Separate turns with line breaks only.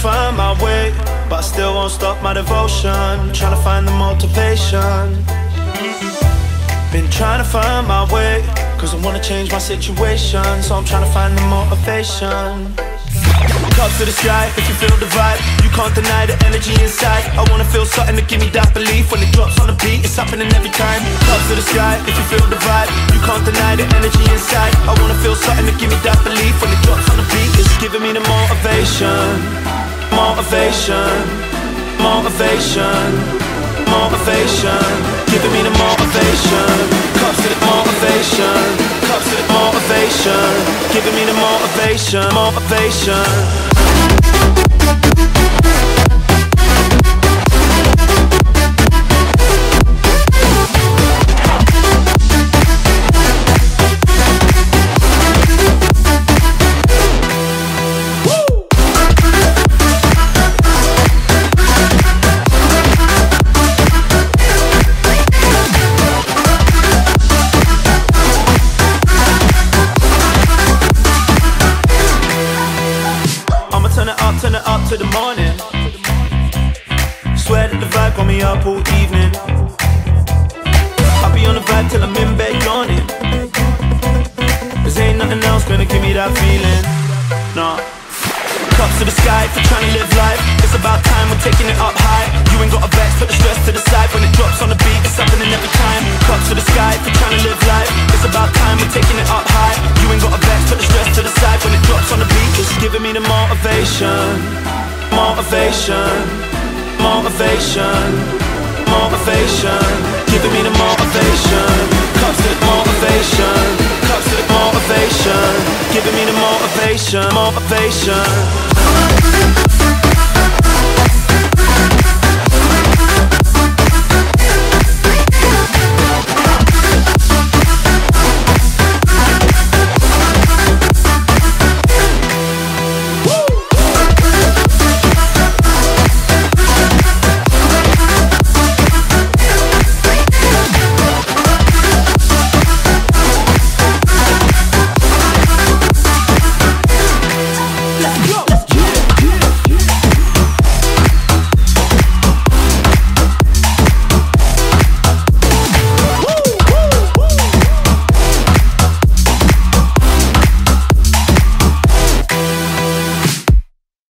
find my way, but I still won't stop my devotion. Trying to find the motivation. Been trying to find my way, cause I wanna change my situation. So I'm trying to find the motivation. Cups to the sky, if you feel the vibe, you can't deny the energy inside. I wanna feel something to give me that belief. When it drops on the beat, it's happening every time. Cups to the sky, if you feel the vibe, you can't deny the energy inside. I wanna feel something to give me that belief. When it drops on the beat, it's giving me the motivation. Motivation, motivation, motivation, giving me the motivation. Cups to the motivation, cups to the motivation, giving me the motivation, motivation. Turn it up to the morning. Swear that the vibe got me up all evening. I'll be on the vibe till I'm in bed yawning. Cause ain't nothing else gonna give me that feeling. Nah. Cups to the sky for trying to live life. It's about time we're taking it up high. You ain't got a vex, put the stress to the side. When it drops on the beat, it's happening every time. Cups to the sky for trying to live life. It's about time we're taking it up high. You ain't got a vex, put the stress to the side. When it drops on the beat, it's giving me the motivation. Motivation, motivation, motivation, giving me the motivation. Cups to the motivation, cups to the motivation, giving me the motivation, motivation.